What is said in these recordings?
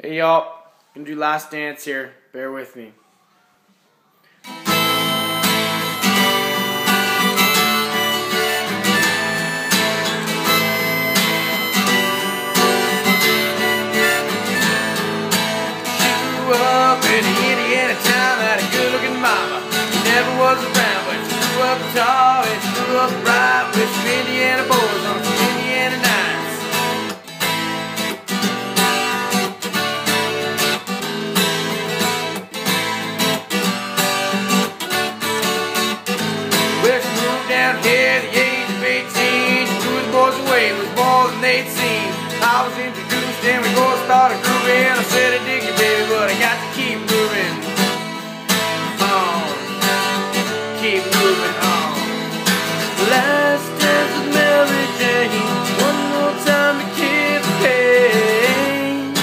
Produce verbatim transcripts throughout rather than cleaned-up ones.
Hey y'all, gonna do Last Dance here. Bear with me. Grew up in an Indiana town, had a good-looking mama. She never was around, but she grew up tall and she grew up right with some Indiana boys on some Indiana nights. Well, she moved down here at the age of eighteen. She threw the boys away, was more than they'd seen. I was introduced and we both started grooving. I said I dig you, baby, but I got to keep moving on. Keep moving on. Last dance with Mary Jane. One more time to kill the pain.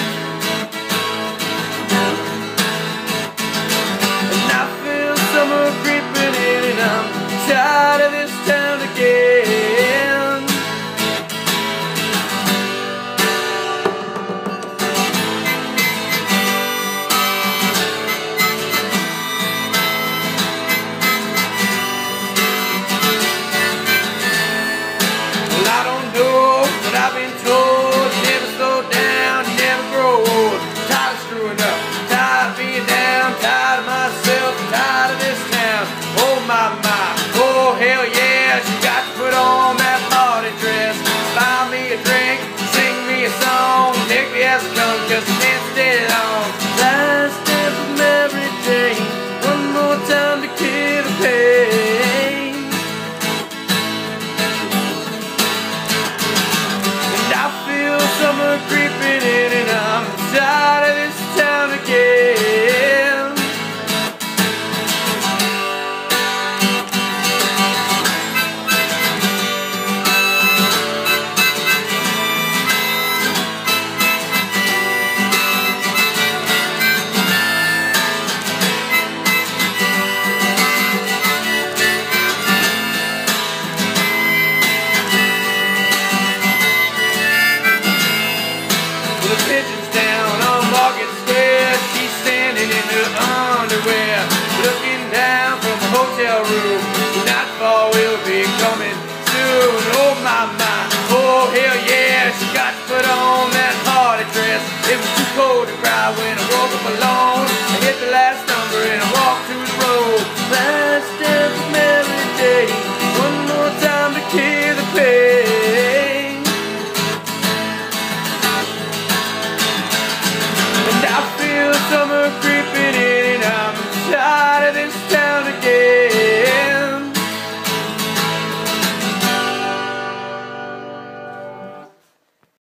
And I feel summer creeping in, and I'm tired of this town again. Well, I don't know, but I've been told you never slow down, you never grow old. Tired of screwing up, tired of being down, tired of myself, tired of this town. Oh my, my, oh hell yeah, she got to put on that party dress. Buy me a drink, sing me a song, take me as I come, cause I can't stay long. Last dance with Mary Jane, one more time to kill the pain. And I feel summer creeping in, and I'm tired of this town again. The pigeon's down on Market Square. She's standing in her underwear, looking down from a hotel room. Nightfall will be coming soon. Oh my, my, oh hell yeah, she got to put on that party dress. It was too cold to cry when I woke up alone.